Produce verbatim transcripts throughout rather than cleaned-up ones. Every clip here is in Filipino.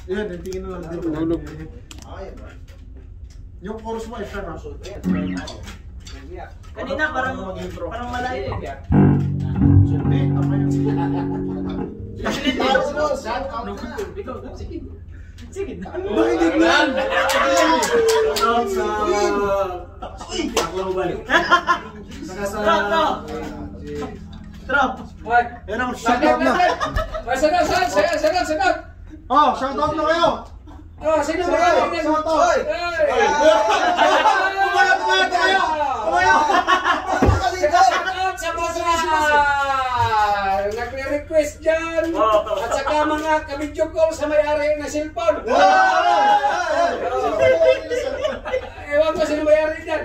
Yan, tingin na lang dito. Tulog. Yung chorus mo, isa na. Kanina parang parang malayo. Hindi, tama yun. Sige. Sige. Bakit hindi yan? Ako balik. Saka sa... Trap, trap. Trap. Yan ang shoutout na. Sagot, sagot, sagot, sagot, sagot. Oh, shoutout na kayo. Oh, sino ba yan? Shoutout. Tumaya, tumaya, tumaya. Tumaya. Shoutout sa mga nagre-request dyan. At saka mga ka-video call sa may-ari na cellphone. Ewan ko sino may-ari dyan.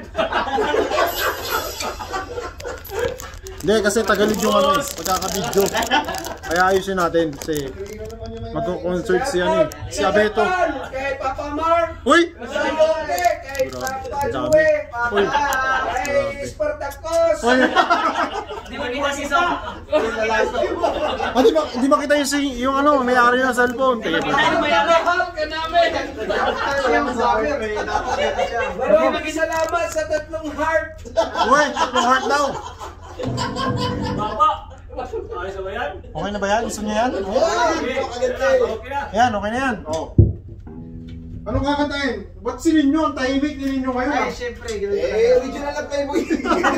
Hindi, kasi tagalog yung ano eh. Pagkaka-video. Kaya ayusin natin kasi mag-concert si ano eh. Si Abeto. Kay Papa Mark. Uy! Kay Lote. Kay Papa Jue. Uy! Kay Spartacus. Uy! Di ba kita si Sam? Ah, di ba, di ba kita yung, si- yung ano, may-ari ng cellphone? Kaya ba? Tayo may ari. Mahal ka namin. Maraming magsalamat sa tatlong heart. Uy! Tatlong heart daw! Baba. Ayos ba yan? Okay na ba yan? Gusto niyo yan? Okay na. Yan, okay na yan. Oh. Anong kakantahin? Ba't si Ninyo? Ang tahimik ni Ninyo kayo ah. Siyempre. Eh, original lang tayo mo yun.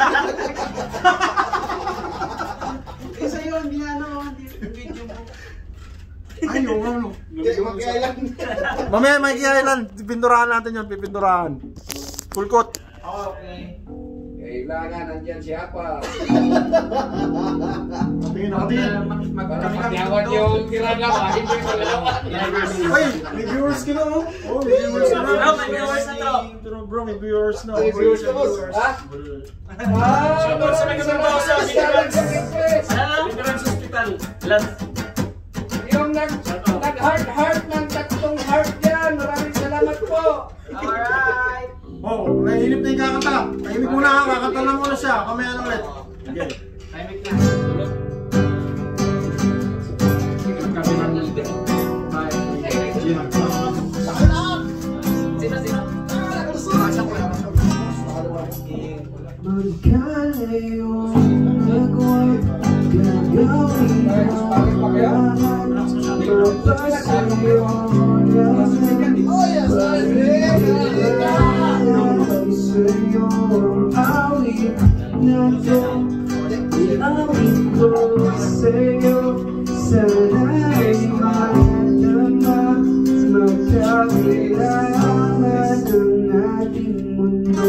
Isa yun, di ano, di video mo. Ay, yung ano. Magkailan. Mamaya, Mikey Island. Pipinturahan natin yun, pipinturahan. Full coat. Okay. Kailangan nandyan siya pa. Tingin na, tingin. Para magyawan yung ginagawa, hindi ko nalawan. Ay, may viewers ka na oh. Oh, may viewers ka na. Bro, may viewers na to. Bro, bro, may viewers na. May viewers na, boss. Ha? Ah, maraming salamat sa request. Veterans Hospital. Last. Yung nag- nag-heart-heart ng tatlong heart yan. Maraming salamat po. Alright. Oh, nainip na yung kakanta. Tahimik muna ha, kakanta lang muna siya. Kamaya lang ulit. Okay. Timing na. Tulog. Sino, sino? Magkalayo nagwag gagawin ang lahat para sa'yo sa'yo ang awit na to iawit ko sa'yo sana'y madama magkakilangan ang ating mundo.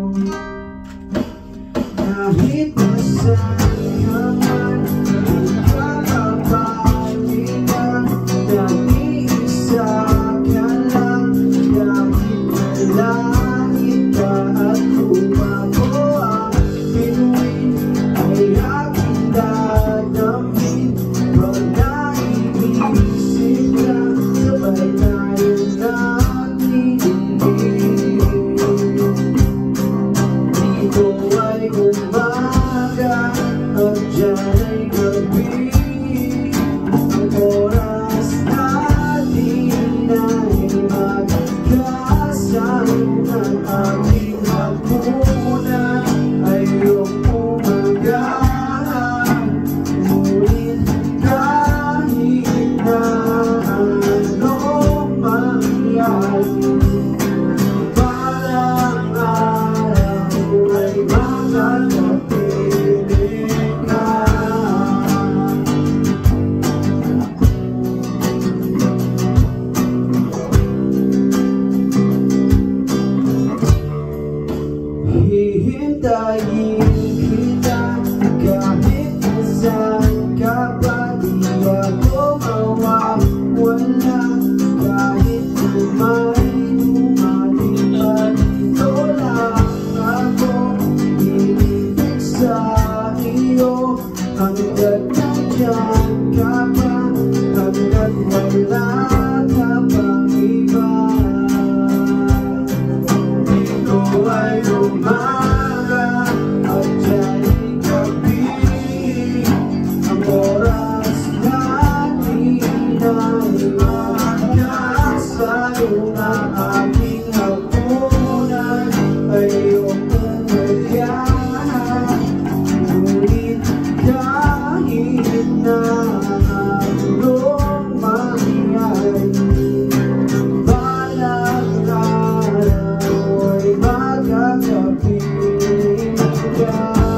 Kahit nasaan man magkakabalikan, nag-iisa ka lang. Kahit na langit ka at umago ang bituin, ay aking dadamin. Pag naiisip ka, sabay tayo nakikinig. Dito ay umaga at dyan ay gabi. Ang oras natin ay magkasama. Ang ating hapunan ay umagahan. Ngunit kahit na anong mangyari, parang araw ay makakapiling ka. balang araw ay magkakapiling ka.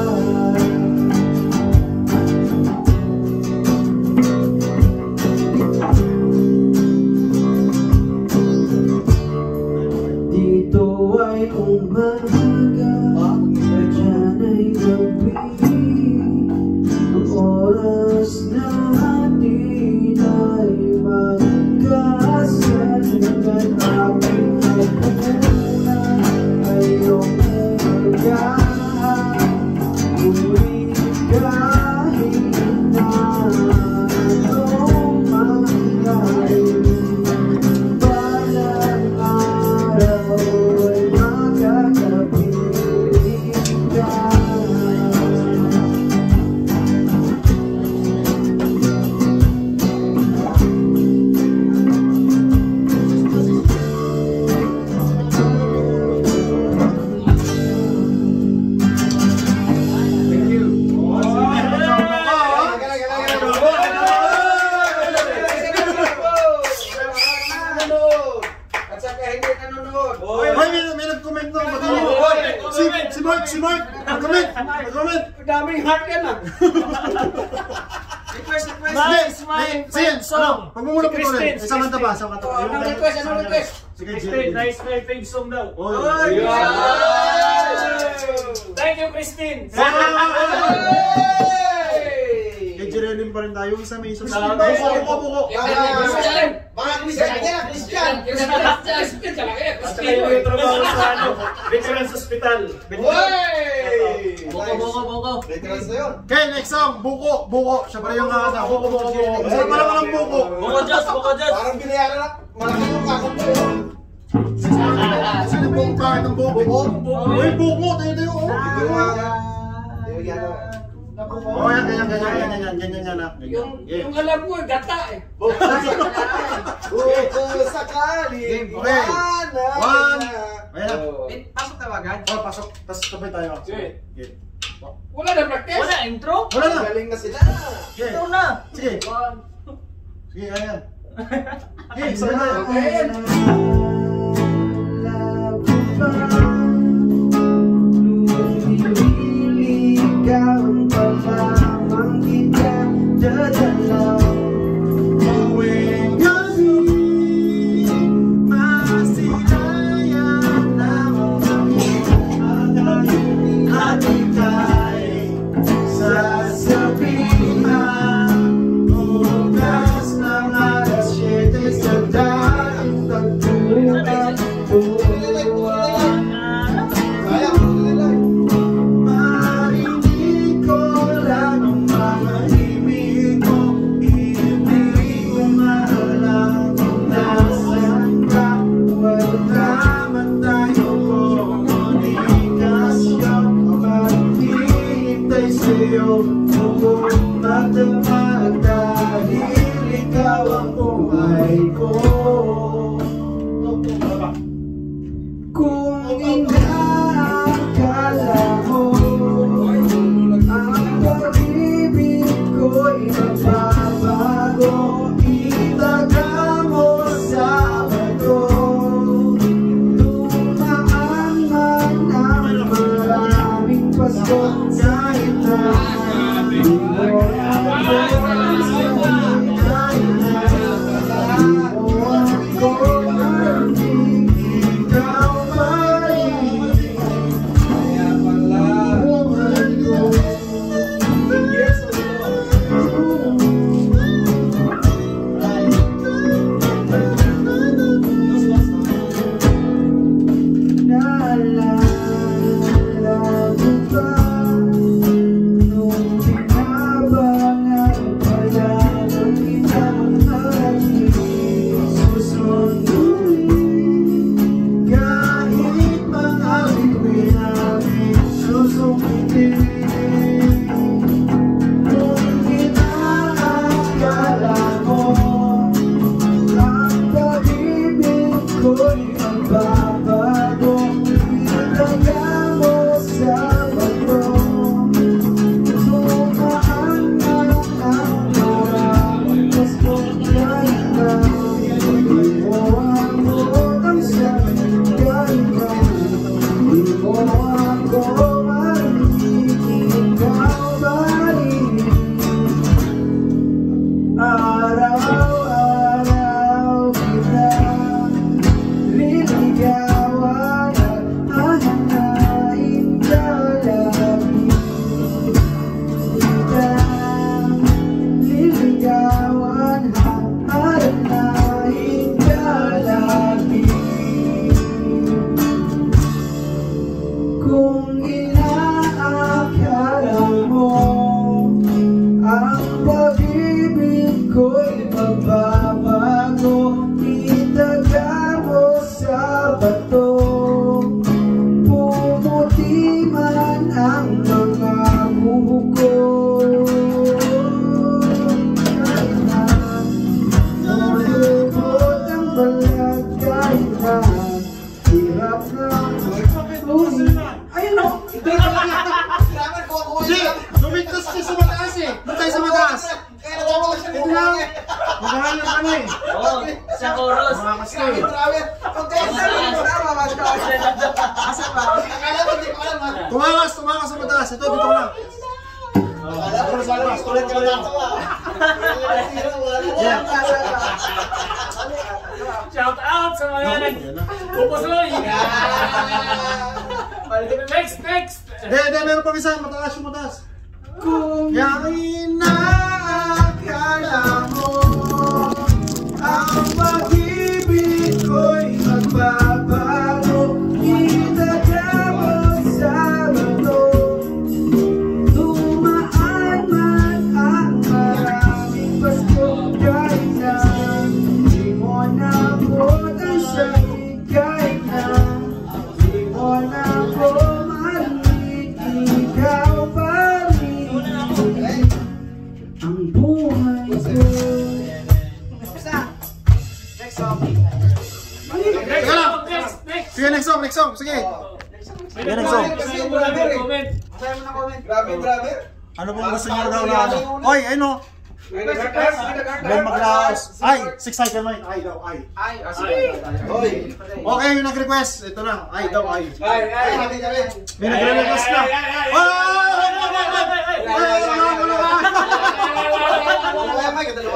Dito ay umaga, dyan ay gabi. Ang oras na atin ay magkasaligan. Aking nagmumula ay iyong agahan. Ngunit kahit na anong mangyari, balang araw ay magkakapiling ka. At saka hindi nanonood. Hoy, may, may nag-comment na. Si, si Mark, si Mark. Nag-comment, nag-comment. Daming heart yan ah. Request, request. Nice, my friend song. Pagmumula po ulit. Christine, Isang kanta ba? Isang kanta ba? Anong request? Anong request? Sige, Christine, nice my fave song daw. Oy. Thank you, Christine. Kay Jerelim pa rin tayo. Isa may isa. Salamat. Buko, buko, buko. Mga Christian yan, Christian. Christian talaga yan. At saka yung trabaho sa ano, Veterans Hospital. Boko, boko, boko. Veterans na yun. Okay, next song. Buko, buko. Siya pa rin yung kakanta. Buko, buko, buko. Masarap pala ka ng buko. Buko Diyos, buko Diyos. Parang binayaran na. Malaki yung kakot ko yun. Sino buko kahit ng buko? Uy, buko. Tayo, tayo. oh. Oh, yan, ganyan, ganyan, ganyan, ganyan, ganyan, yan, ah. Yung, Yeah. yung alam mo, gata eh. Buko sakali. Okay. One. Ayan na. Pasok tawagan. Oh, pasok. Tapos sabay tayo. Sige. Sige. Wala na practice. Wala, intro? Wala na. Galing na sila. Sige. Intro na. Sige. One. Sige, ayan. Sige, sabay tayo. Ayan. Ikaw pa lamang kita dadalaw. Tuwing gabi, masilayan ng at ika'y sasabihan. Bukas ng alas siyete sa daing tagpuan. ng oras. Mga kastoy. Asa ba? Tumakas, tumakas sa mataas. Ito, dito ko na. Yeah. Shout out sa mga nag... Pupusoy! Next, next! Hindi, hindi, meron pa isa. Mataas yung mataas. Kung Yakin na akala mo ang pag-ibig ko'y magbabago, itatapos sa mundo. Dumaan man ang maraming pasko, kahit na di mo nabot ang sakit, kahit na di mo nabot maliit, ikaw pa rin ang buhay ko. Next song. Next, Teka lang. next, next! Sige, next song, next song. Sige. May Yan ang song. nag-comment, may nag-comment. Masaya mo na comment. Grabe, grabe. Ano pong gusto niyo daw na ano? Oy, ano? Glenn Maglaos. Ay, six cycle mic. Ay daw, ay. Ay, ah, sige. Hoy. Okay, yung nag-request. Ito na. Ay daw, ay. Ay, ay, ay, ay. May nag-request na. Ay, ay, ay, ay, Oh! ay, ay, ay, ay, ay, ay. Ay, wala, wala, wala. Dalawa, Mike, dalawa.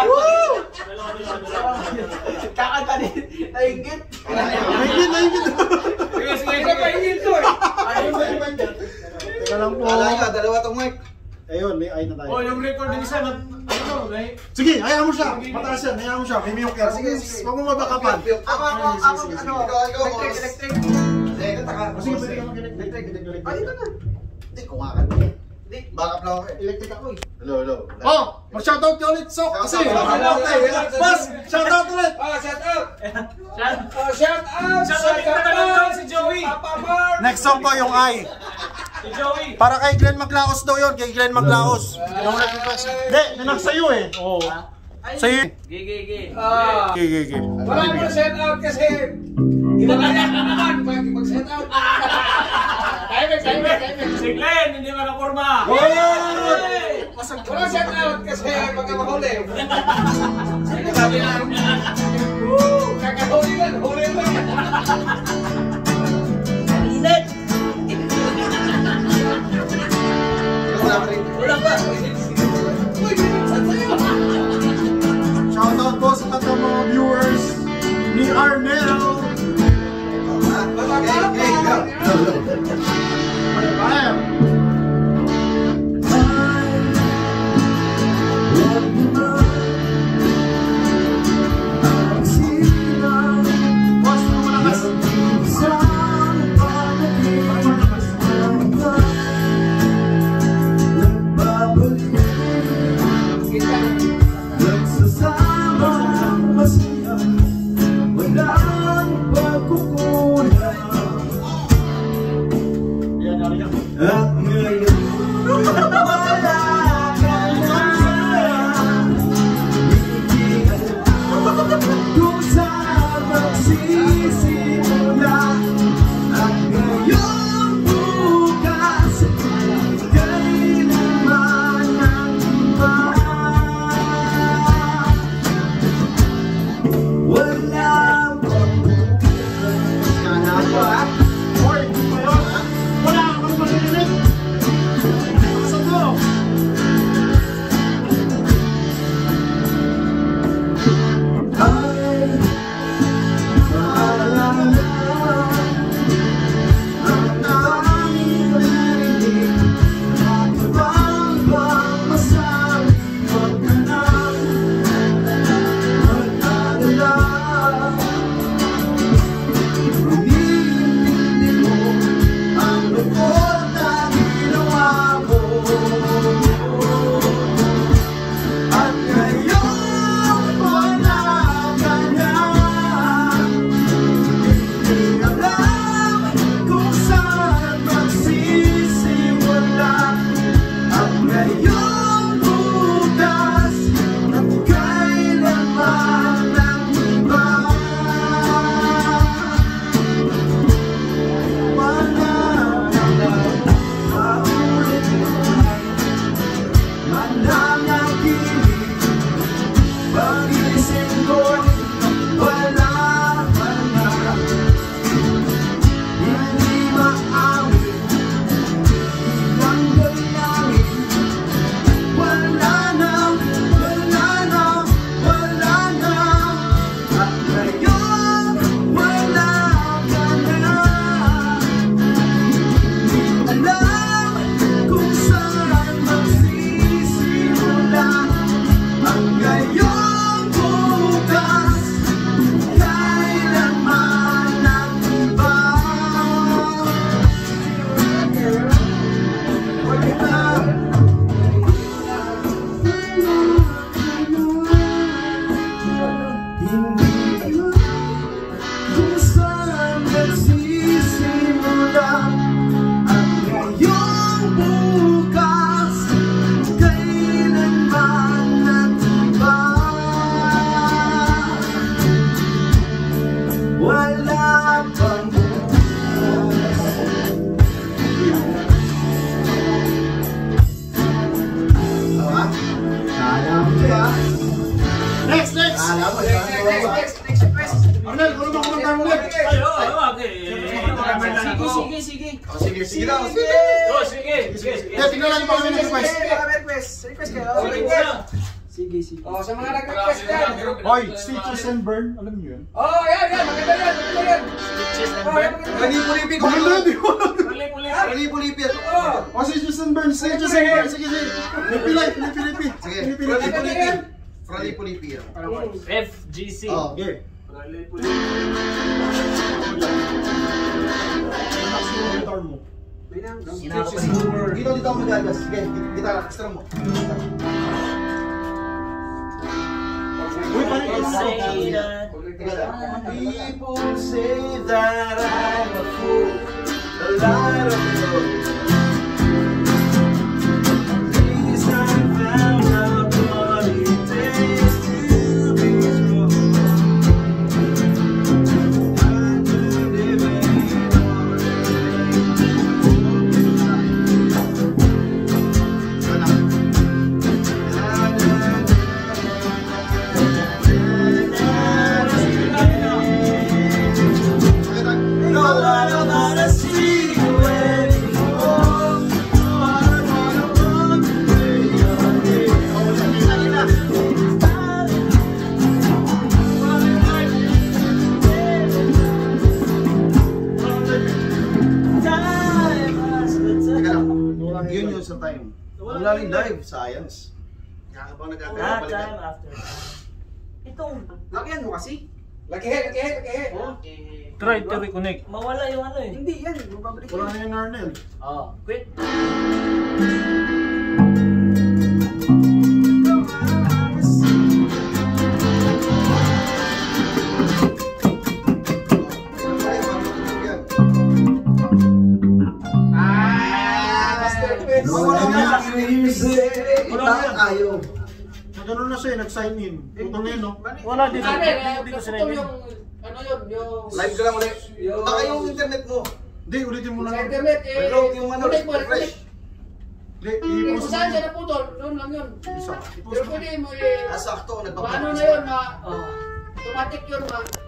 Kakanta din. Nainggit. Naingit, naingit. Sige, sige, Ikaw pa sige. ingin to eh. Teka lang po. Kala nga, dalawa tong mic. Ayun, may ay na tayo. Oh, yung recording isa na... Ano, may... Sige, hayaan mo siya. Mataas yan, hayaan mo siya. May miyok yan. Sige, sige. Huwag mo mabakapan. Ako, Ako, ako, Sige, ako, sige, ano, Ikaw, ikaw, electric, boss. electric. Teka, taka. Sige, pwede ka mag-electric. Ah, dito na. Hindi, kumakan mo eh. Hindi. Backup lang ako eh. Electric ako eh. Hello, hello. Oh, mag-shoutout ka ulit, Sok. Kasi, Shoutout. boss, shoutout ulit. Oh, shout out. Shout Oh, shout out. Shout out yung tagalog si Joey. Papa Mar. Next song ko yung ay. Si Joey. Para kay Glenn Maglaos daw yun, kay Glenn Maglaos. Yung nag-request. Hindi, nanak sa'yo eh. Oo. Sa'yo. Gigi, gigi. Ah. Okay, okay, okay. Wala mo shout out kasi ginagaya ka naman pag mag-shout out. Timing, timing, timing. Si Glenn, hindi makaporma. Wala shout out kasi pagka mahuli. Sabi na, woo, kakahuli lang, huli lang. Init. Wala pa. Uy, saan sa'yo? Shoutout po sa tatlong mga viewers ni Arnel. Wala pa. Ayan. Ang Arnel, kung naman kumanta mo ulit. Ay, oo, oo, okay. Sige, sige, sige. Oh, sige, sige daw. Sige. Oh, sige, sige, sige. Hindi, tingnan natin pa kami ng request. Request, request kayo. Sige, sige. Sige, sige. Oh, sa mga nag-request yan. Hoy, Stitches and Burn, alam niyo yun? Oh, yan, yan. Maganda yan. Maganda yan. Stitches and Oh, burn. yan, maganda yan. Ralipulipi ko. Maganda, di ko alam. Puli, puli. Ralipulipi yan. Oh. Oh, Stitches and Burn, Stitches and Burn. Sige, sige. Lipi-lipi, lipi-lipi. Sige, Lipi-lipi. Ralipulipi. Ralipulipi yan. F G C. Oh. Okay. Puli, puli. Relax mo yung guitar mo. May nang. Dito, dito ako magagas. Sige, gitara, extra mo. Uy, paano yung Say that. Teka lang. People say that I'm a fool, a lot of love. At least I found out what it takes to be strong. I could live in No, I don't wanna see you anymore. No, I don't wanna run away. Oh, lagi na. Teka lang. Yun yun sa time. Wala rin live, science. Kaya ka bang nagkakaya That balikan? time after. Itong. Lakihan mo kasi. Lakihe, lakihe, lakihe. Try to reconnect. Mawala yung ano eh. Hindi yan, mababalik Wala yan. na yung Arnel. Oh, quit. Ah, Master Quiz. Wala na. Wala na. Ayaw. Nag-ano na siya, nag-sign in. Putol na yun, no? Wala dito. Ano eh, Dito sila naputol yun. yung, ano yun, yung... Live ka lang ulit. Yung- Baka yung internet mo. Hindi, ulitin mo Sa lang. internet, eh, Pero yung ano, connect mo, refresh. connect. Hindi, Eh, kung i-post saan mo. siya naputol, doon lang yun. Isa. Pero I-post mo. pwede mo eh, Ah, sakto. ano Nagpapakas. na yun, ma, Oh. automatic yun, ma,